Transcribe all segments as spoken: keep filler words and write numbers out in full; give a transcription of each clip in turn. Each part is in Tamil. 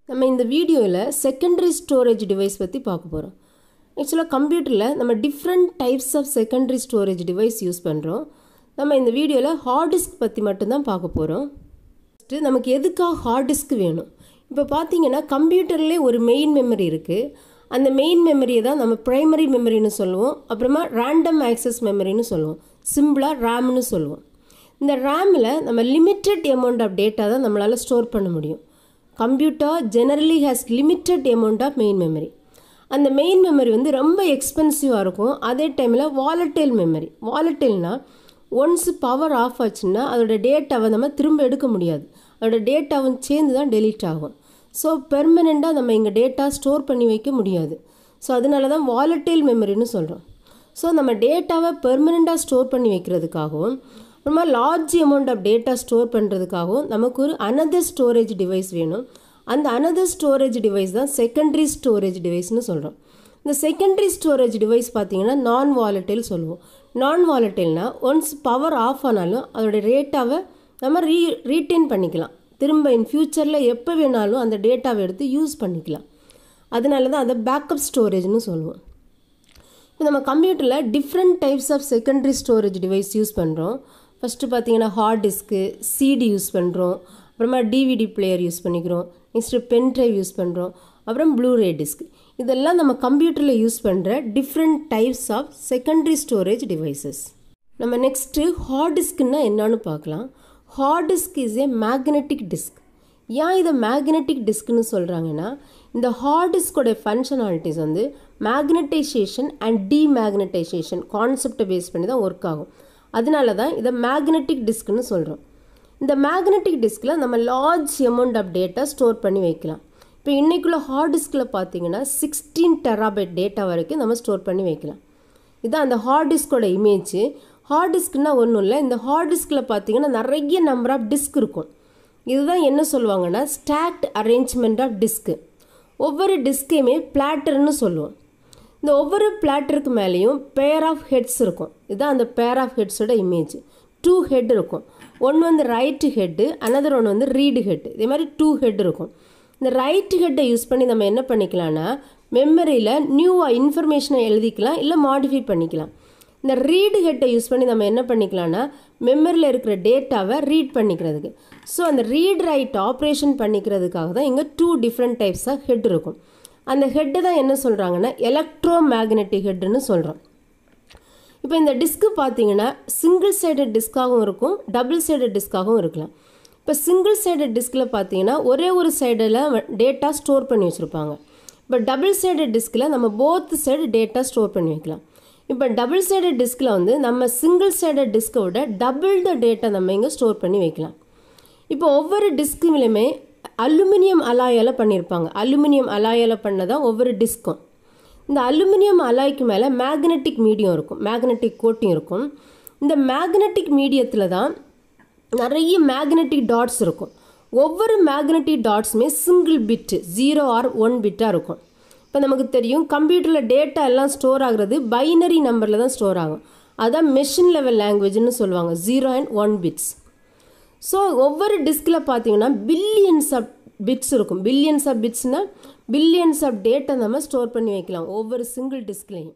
நம்ம இந்த வீடியோவில் செகண்டரி ஸ்டோரேஜ் டிவைஸ் பற்றி பார்க்க போகிறோம். ஆக்சுவலாக கம்ப்யூட்டரில் நம்ம different types of secondary storage device use பண்ணுறோம். நம்ம இந்த வீடியோவில் ஹார்ட் டிஸ்க் பற்றி மட்டும்தான் பார்க்க போகிறோம். ஃபஸ்ட்டு நமக்கு எதுக்காக ஹார்ட் டிஸ்க் வேணும்? இப்போ பார்த்தீங்கன்னா கம்ப்யூட்டர்லேயே ஒரு மெயின் மெமரி இருக்குது. அந்த மெயின் மெமரியை தான் நம்ம ப்ரைமரி மெமரின்னு சொல்லுவோம். அப்புறமா ரேண்டம் ஆக்சஸ் மெமரின்னு சொல்லுவோம். சிம்பிளாக ரேம்னு சொல்லுவோம். இந்த ரேமில் நம்ம லிமிட்டட் அமௌண்ட் ஆஃப் டேட்டா தான் நம்மளால் ஸ்டோர் பண்ண முடியும். Computer generally has limited amount of main memory. அந்த மெயின் மெமரி வந்து ரொம்ப எக்ஸ்பென்சிவாக இருக்கும். அதே டைமில் வாலட்டைல் மெமரி. வாலட்டைல்னா ஒன்ஸ் பவர் ஆஃப் ஆச்சுன்னா அதோட டேட்டாவை நம்ம திரும்ப எடுக்க முடியாது. அதோட டேட்டாவும் சேர்ந்து தான் டெலீட் ஆகும். ஸோ பெர்மனெண்ட்டாக நம்ம இங்கே டேட்டா ஸ்டோர் பண்ணி வைக்க முடியாது. ஸோ அதனால தான் வாலட்டைல் மெமரின்னு சொல்கிறோம். ஸோ நம்ம டேட்டாவை பெர்மனெண்ட்டாக ஸ்டோர் பண்ணி வைக்கிறதுக்காகவும் அப்புறமா large amount of data store பண்ணுறதுக்காகவும் நமக்கு ஒரு அனதர் ஸ்டோரேஜ் டிவைஸ் வேணும். அந்த அனதர் ஸ்டோரேஜ் டிவைஸ் தான் செகண்டரி ஸ்டோரேஜ் டிவைஸ்னு சொல்கிறோம். இந்த செகண்டரி ஸ்டோரேஜ் டிவைஸ் பார்த்திங்கன்னா நான் வாலட்டைல் சொல்லுவோம். நான் வாலட்டைல்னா ஒன்ஸ் பவர் ஆஃப் ஆனாலும் அதோடய டேட்டாவை நம்ம ரீ ரீட்டைன் பண்ணிக்கலாம். திரும்ப இன் ஃப்யூச்சரில் எப்போ வேணாலும் அந்த டேட்டாவை எடுத்து யூஸ் பண்ணிக்கலாம். அதனால தான் அதை பேக்கப் ஸ்டோரேஜ்னு சொல்லுவோம். இப்போ நம்ம கம்ப்யூட்டரில் different types of secondary storage device use பண்ணுறோம். ஃபஸ்ட்டு பார்த்தீங்கன்னா ஹார்ட் டிஸ்க்கு, சிடி யூஸ் பண்ணுறோம். அப்புறமா டிவிடி பிளேயர் யூஸ் பண்ணிக்கிறோம். நெக்ஸ்ட்டு பென் ட்ரைவ் யூஸ் பண்ணுறோம். அப்புறம் ப்ளூரே டிஸ்க். இதெல்லாம் நம்ம கம்ப்யூட்டரில் யூஸ் பண்ணுற different types of secondary storage devices. நம்ம நெக்ஸ்ட்டு ஹார்ட் டிஸ்க்குன்னா என்னன்னு பார்க்கலாம். Hard disk is a magnetic disk. ஏன் இதை மேக்னெட்டிக் டிஸ்க்னு சொல்கிறாங்கன்னா இந்த ஹார்ட் டிஸ்கோடைய ஃபங்க்ஷனாலிட்டிஸ் வந்து மேக்னட்டைசேஷன் அண்ட் டிமேக்னட்டைசேஷன் கான்செப்டை பேஸ் பண்ணி தான் ஒர்க் ஆகும். அதனால தான் இதை மேக்னெட்டிக் டிஸ்க்னு சொல்கிறோம். இந்த மேக்னெட்டிக் டிஸ்கில் நம்ம large amount of data store பண்ணி வைக்கலாம். இப்போ இன்றைக்குள்ள ஹார்ட் டிஸ்கில் பார்த்தீங்கன்னா சிக்ஸ்டீன் டெராபைட் டேட்டா வரைக்கும் நம்ம ஸ்டோர் பண்ணி வைக்கலாம். இதுதான் அந்த ஹார்ட் டிஸ்கோட இமேஜ். ஹார்ட் டிஸ்க்னால் ஒன்றும் இல்லை. இந்த ஹார்ட் டிஸ்கில் பார்த்தீங்கன்னா நிறைய நம்பர் ஆஃப் டிஸ்க் இருக்கும். இதுதான் என்ன சொல்லுவாங்கன்னா ஸ்டாக்ட் அரேஞ்ச்மெண்ட் ஆஃப் டிஸ்க்கு. ஒவ்வொரு டிஸ்கையுமே பிளாட்டர்னு சொல்லுவோம். இந்த ஒவ்வொரு பிளாட்டருக்கு மேலேயும் பேர் ஆஃப் ஹெட்ஸ் இருக்கும். இதுதான் அந்த பேர் ஆஃப் ஹெட்ஸோட இமேஜ். டூ ஹெட் இருக்கும். ஒன்று வந்து ரைட்டு ஹெட்டு, அனதர் ஒன்று வந்து ரீடு ஹெட். இதே மாதிரி டூ ஹெட் இருக்கும். இந்த ரைட்டு ஹெட்டை யூஸ் பண்ணி நம்ம என்ன பண்ணிக்கலாம்னா மெமரியில் நியூவாக இன்ஃபர்மேஷனை எழுதிக்கலாம், இல்லை மாடிஃபை பண்ணிக்கலாம். இந்த ரீடு ஹெட்டை யூஸ் பண்ணி நம்ம என்ன பண்ணிக்கலாம்னா மெமரியில் இருக்கிற டேட்டாவை ரீட் பண்ணிக்கிறதுக்கு. ஸோ அந்த ரீட் ரைட் ஆப்ரேஷன் பண்ணிக்கிறதுக்காக தான் இங்கே two different types of head இருக்கும். அந்த ஹெட்டு தான் என்ன சொல்கிறாங்கன்னா எலக்ட்ரோ மேக்னெட்டிக் ஹெட்டுன்னு சொல்கிறோம். இப்போ இந்த டிஸ்க்கு பார்த்தீங்கன்னா சிங்கிள் சைடட் டிஸ்காகவும் இருக்கும், டபுள் சைடட் டிஸ்காகவும் இருக்கலாம். இப்போ சிங்கிள் சைடட் டிஸ்கில் பார்த்தீங்கன்னா ஒரே ஒரு சைடில் டேட்டா ஸ்டோர் பண்ணி வச்சுருப்பாங்க. இப்போ டபுள் சைடட் டிஸ்கில் நம்ம போத் சைடு டேட்டா ஸ்டோர் பண்ணி வைக்கலாம். இப்போ டபுள் சைடட் டிஸ்கில் வந்து நம்ம சிங்கிள் சைடட் டிஸ்கை விட டபுள் த டேட்டா நம்ம இங்கே ஸ்டோர் பண்ணி வைக்கலாம். இப்போ ஒவ்வொரு டிஸ்குலையுமே அலுமினியம் அலாயால் பண்ணியிருப்பாங்க. அலுமினியம் அலாயால் பண்ணதான் ஒவ்வொரு டிஸ்க்கும். இந்த அலுமினியம் அலாய்க்கு மேலே மேக்னெட்டிக் மீடியம் இருக்கும், மேக்னெட்டிக் கோட்டிங் இருக்கும். இந்த மேக்னெட்டிக் மீடியத்தில் தான் நிறைய மேக்னெட்டிக் டாட்ஸ் இருக்கும். ஒவ்வொரு மேக்னெட்டிக் டாட்ஸுமே single bit, zero or one பிட்டாக இருக்கும். இப்போ நமக்கு தெரியும் கம்ப்யூட்டரில் டேட்டா எல்லாம் ஸ்டோர் ஆகுறது பைனரி நம்பரில் தான் ஸ்டோர் ஆகும். அதான் மெஷின் லெவல் லாங்குவேஜ்னு சொல்லுவாங்க, zero and one bits. So ஒவ்வொரு டிஸ்கில் பார்த்தீங்கன்னா பில்லியன்ஸ் ஆஃப் பிட்ஸ் இருக்கும். பில்லியன்ஸ் ஆஃப் பிட்ஸ்னால் பில்லியன்ஸ் ஆஃப் டேட்டா நம்ம ஸ்டோர் பண்ணி வைக்கலாம் ஒவ்வொரு சிங்கிள் டிஸ்க்லையும்.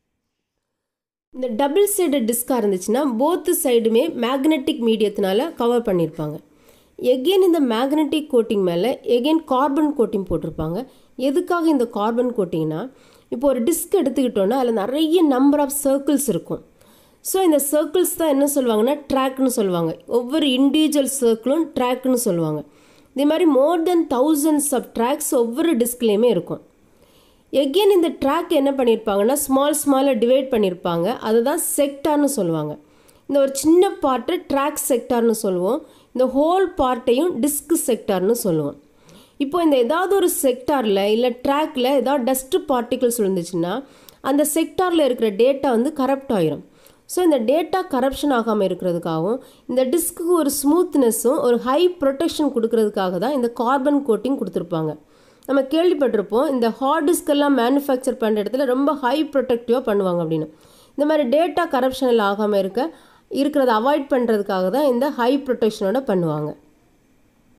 இந்த டபுள் சைடட் டிஸ்காக இருந்துச்சுன்னா போத்து சைடுமே மேக்னெட்டிக் மீடியத்தினால கவர் பண்ணியிருப்பாங்க. எகெயின் இந்த மேக்னெட்டிக் கோட்டிங் மேலே எகெயின் கார்பன் கோட்டிங் போட்டிருப்பாங்க. எதுக்காக இந்த கார்பன் கோட்டிங்னா இப்போ ஒரு டிஸ்க் எடுத்துக்கிட்டோன்னா அதில் நிறைய நம்பர் ஆஃப் சர்க்கிள்ஸ் இருக்கும். ஸோ இந்த சர்க்கிள்ஸ் தான் என்ன சொல்லுவாங்கன்னா ட்ராக்னு சொல்லுவாங்க. ஒவ்வொரு இண்டிவிஜுவல் சர்க்கிளும் ட்ராக்னு சொல்லுவாங்க. இதே மாதிரி more than thousands of tracks ஒவ்வொரு டிஸ்க்லேயுமே இருக்கும். எகெயின் இந்த ட்ராக் என்ன பண்ணியிருப்பாங்கன்னா ஸ்மால் ஸ்மாலாக டிவைட் பண்ணியிருப்பாங்க. அதை தான் செக்டார்னு சொல்லுவாங்க. இந்த ஒரு சின்ன பார்ட்டை ட்ராக் செக்டார்னு சொல்லுவோம். இந்த ஹோல் பார்ட்டையும் டிஸ்க் செக்டார்னு சொல்லுவோம். இப்போ இந்த ஏதாவது ஒரு செக்டாரில் இல்லை ட்ராக்கில் ஏதாவது டஸ்ட்டு பார்ட்டிகிள்ஸ் விழுந்துச்சுன்னா அந்த செக்டாரில் இருக்கிற டேட்டா வந்து கரப்ட் ஆயிரும். ஸோ இந்த டேட்டா கரப்ஷன் ஆகாமல் இருக்கிறதுக்காகவும் இந்த டிஸ்க்கு ஒரு ஸ்மூத்னஸும் ஒரு ஹை ப்ரொடெக்ஷன் கொடுக்கறதுக்காக தான் இந்த கார்பன் கோட்டிங் கொடுத்துருப்பாங்க. நம்ம கேள்விப்பட்டிருப்போம் இந்த ஹார்ட் டிஸ்கெல்லாம் மேனுஃபேக்சர் பண்ணுற இடத்துல ரொம்ப ஹை ப்ரொடெக்டிவாக பண்ணுவாங்க அப்படின்னு. இந்த மாதிரி டேட்டா கரப்ஷனில் ஆகாமல் இருக்க இருக்கிறத அவாய்ட் பண்ணுறதுக்காக தான் இந்த ஹை ப்ரொடெக்ஷனோட பண்ணுவாங்க.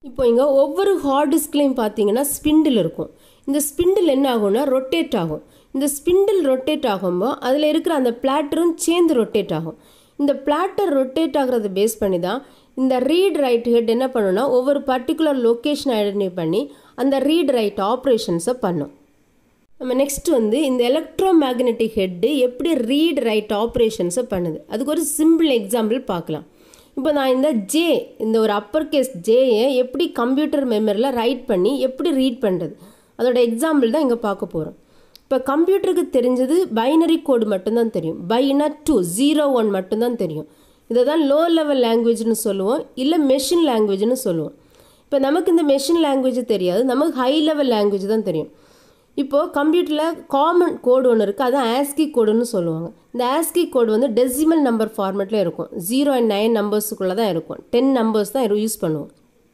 இப்போ இங்கே ஒவ்வொரு ஹார்ட் டிஸ்க்லையும் பார்த்தீங்கன்னா ஸ்பிண்டில் இருக்கும். இந்த ஸ்பிண்டில் என்ன ஆகும்னா ரொட்டேட் ஆகும். இந்த ஸ்பிண்டில் ரொட்டேட் ஆகும்போது அதில் இருக்கிற அந்த பிளாட்டரும் சேர்ந்து ரொட்டேட் ஆகும். இந்த பிளாட்டர் ரொட்டேட் ஆகிறத பேஸ் பண்ணி தான் இந்த ரீட் ரைட் ஹெட் என்ன பண்ணுன்னா ஒவ்வொரு பர்டிகுலர் லொக்கேஷன் ஐடென்டிஃபை பண்ணி அந்த ரீட் ரைட் ஆப்ரேஷன்ஸை பண்ணும். நம்ம நெக்ஸ்ட் வந்து இந்த எலக்ட்ரோ மேக்னெட்டிக் ஹெட்டு எப்படி ரீட் ரைட் ஆப்ரேஷன்ஸை பண்ணுது, அதுக்கு ஒரு சிம்பிள் எக்ஸாம்பிள் பார்க்கலாம். இப்போ நான் இந்த ஜே இந்த ஒரு அப்பர் கேஸ் ஜேயை எப்படி கம்ப்யூட்டர் மெமரியில் ரைட் பண்ணி எப்படி ரீட் பண்ணுறது அதோட எக்ஸாம்பிள் தான் இங்கே பார்க்க போகிறோம். இப்போ கம்ப்யூட்டருக்கு தெரிஞ்சது பைனரி கோடு மட்டும்தான் தெரியும். பைனா டூ ஜீரோ ஒன் மட்டும்தான் தெரியும். இதை தான் லோ லெவல் லாங்குவேஜ்னு சொல்லுவோம், இல்லை மெஷின் லாங்குவேஜ்னு சொல்லுவோம். இப்போ நமக்கு இந்த மெஷின் லாங்குவேஜ் தெரியாது, நமக்கு ஹை லெவல் லாங்குவேஜ் தான் தெரியும். இப்போது கம்ப்யூட்டரில் காமன் கோடு ஒன்று இருக்குது, அதுதான் ஆஸ்கி கோடுன்னு சொல்லுவாங்க. இந்த ஆஸ்கி கோடு வந்து டெசிமல் நம்பர் ஃபார்மேட்டில் இருக்கும். ஜீரோ அண்ட் நைன் நம்பர்ஸுக்குள்ளே தான் இருக்கும். டென் நம்பர்ஸ் தான் யூஸ் பண்ணுவோம்.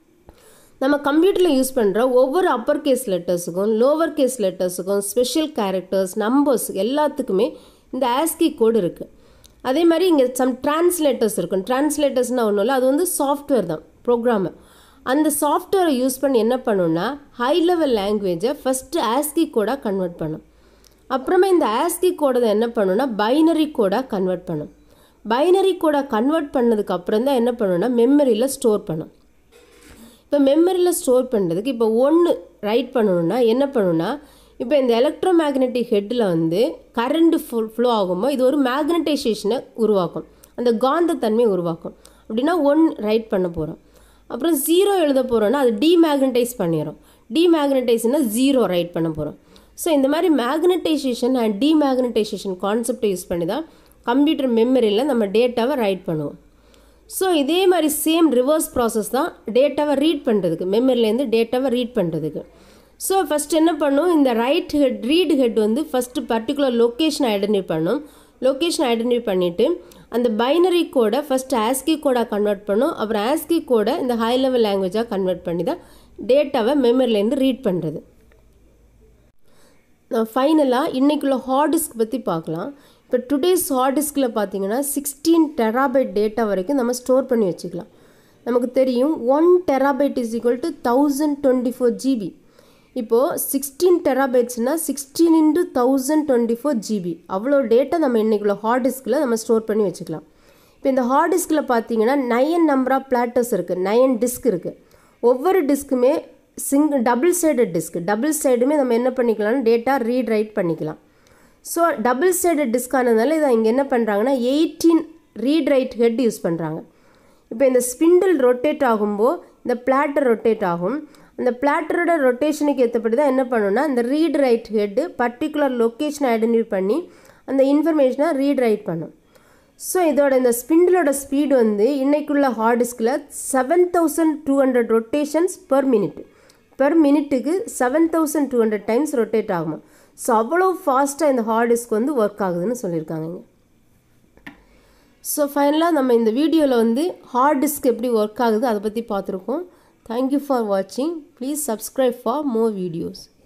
நம்ம கம்ப்யூட்டரில் யூஸ் பண்ணுற ஒவ்வொரு அப்பர் கேஸ் லெட்டர்ஸுக்கும் லோவர் கேஸ் லெட்டர்ஸுக்கும் ஸ்பெஷல் கேரக்டர்ஸ் நம்பர்ஸ் எல்லாத்துக்குமே இந்த ஆஸ்கி கோடு இருக்குது. அதே மாதிரி இங்கே சம் டிரான்ஸ்லேட்டர்ஸ் இருக்கும். டிரான்ஸ்லேட்டர்ஸ்னால் ஒன்றும் இல்லை, அது வந்து சாஃப்ட்வேர் தான், ப்ரோக்ராமர். அந்த சாஃப்ட்வேரை யூஸ் பண்ணி என்ன பண்ணுன்னா ஹை லெவல் லாங்குவேஜை ஃபஸ்ட்டு ஆஸ்கி கோடாக கன்வெர்ட் பண்ணும். அப்புறமா இந்த ஆஸ்கி கோடை தான் என்ன பண்ணுன்னா பைனரி கோடாக கன்வெர்ட் பண்ணும். பைனரி கோடாக கன்வெர்ட் பண்ணதுக்கு அப்புறம் தான் என்ன பண்ணுன்னா மெமரியில் ஸ்டோர் பண்ணும். இப்போ மெமரியில் ஸ்டோர் பண்ணுறதுக்கு இப்போ ஒன்று ரைட் பண்ணணுன்னா என்ன பண்ணுன்னா இப்போ இந்த எலக்ட்ரோ மேக்னெட்டிக் ஹெட்டில் வந்து கரண்ட் ஃபுல் ஃப்ளோ ஆகும்போது இது ஒரு மேக்னடைசேஷனை உருவாக்கும், அந்த காந்தத்தன்மையை உருவாக்கும். அப்படின்னா ஒன் ரைட் பண்ண போகிறோம். அப்புறம் ஜீரோ எழுத போகிறோன்னா அது டிமேக்னடைஸ் பண்ணிடும். டிமேக்னடைஸ்னால் ஜீரோ ரைட் பண்ண போகிறோம். ஸோ இந்த மாதிரி மேக்னடைசேஷன் அண்ட் டிமேக்னடைசேஷன் கான்செப்டை யூஸ் பண்ணி தான் கம்ப்யூட்டர் மெமரியில் நம்ம டேட்டாவை ரைட் பண்ணுவோம். ஸோ இதே மாதிரி சேம் ரிவர்ஸ் ப்ராசஸ் தான் டேட்டாவை ரீட் பண்ணுறதுக்கு, மெமரிலேருந்து டேட்டாவை ரீட் பண்ணுறதுக்கு. ஸோ ஃபஸ்ட் என்ன பண்ணும், இந்த ரைட் ஹெட் ரீட் ஹெட் வந்து ஃபஸ்ட்டு பர்டிகுலர் லொக்கேஷன் ஐடென்டிஃபை பண்ணும். லொக்கேஷன் ஐடென்டிஃபை பண்ணிவிட்டு அந்த பைனரி கோடை ஃபஸ்ட்டு ஆஸ்கி கோடாக கன்வெர்ட் பண்ணும். அப்புறம் ஆஸ்கி கோடை இந்த ஹை லெவல் லாங்குவேஜாக கன்வெர்ட் பண்ணி தான் டேட்டாவை மெமரிலேருந்து ரீட் பண்ணுறது. நான் ஃபைனலாக இன்றைக்குள்ள ஹார்ட் டிஸ்க் பற்றி பார்க்கலாம். இப்போ டுடேஸ் ஹார்ட் டிஸ்கில் பார்த்தீங்கன்னா சிக்ஸ்டீன் டெராபைட் டேட்டா வரைக்கும் நம்ம ஸ்டோர் பண்ணி வச்சுக்கலாம். நமக்கு தெரியும் one terabyte is equal to thousand twenty four GB. இப்போது சிக்ஸ்டீன் டெராபைட்ஸ்னால் sixteen into thousand twenty four GB அவ்வளோ டேட்டா நம்ம இன்றைக்குள்ள ஹார்ட் டிஸ்கில் நம்ம ஸ்டோர் பண்ணி வச்சுக்கலாம். இப்போ இந்த ஹார்ட் டிஸ்கில் பார்த்தீங்கன்னா நயன் நம்பர் ஆஃப் பிளாட்டர்ஸ் இருக்குது, நயன் டிஸ்க் இருக்குது. ஒவ்வொரு டிஸ்க்குமே single double sided disk, double சைடுமே நம்ம என்ன பண்ணிக்கலாம்னா டேட்டா ரீட் ரைட் பண்ணிக்கலாம். ஸோ டபுள் சைடட் டிஸ்க் ஆனதுனால இதை இங்கே என்ன பண்ணுறாங்கன்னா eighteen read write head use பண்ணுறாங்க. இப்போ இந்த ஸ்பிண்டில் ரொட்டேட் ஆகும்போது இந்த பிளாட்டர் ரொட்டேட் ஆகும். அந்த பிளாட்டரோட ரொட்டேஷனுக்கு ஏற்றபடி தான் என்ன பண்ணுன்னா இந்த ரீட் ரைட் ஹெட்டு பர்டிகுலர் லொக்கேஷனை ஐடென்டிஃபை பண்ணி அந்த இன்ஃபர்மேஷனை ரீட் ரைட் பண்ணும். ஸோ இதோட இந்த ஸ்பிண்டிலோட ஸ்பீடு வந்து இன்றைக்குள்ள ஹார்ட் டிஸ்கில் seven thousand two hundred rotations per minute per மினிட்டுக்கு seven thousand two hundred times rotate ஆகுமா. ஸோ அவ்வளோ ஃபாஸ்ட்டாக இந்த ஹார்ட் டிஸ்க் வந்து ஒர்க் ஆகுதுன்னு சொல்லியிருக்காங்க. ஸோ ஃபைனலாக நம்ம இந்த வீடியோவில் வந்து ஹார்ட் டிஸ்க் எப்படி ஒர்க் ஆகுது அதை பற்றி பார்த்துருக்கோம். Thank you for watching. Please subscribe for more videos.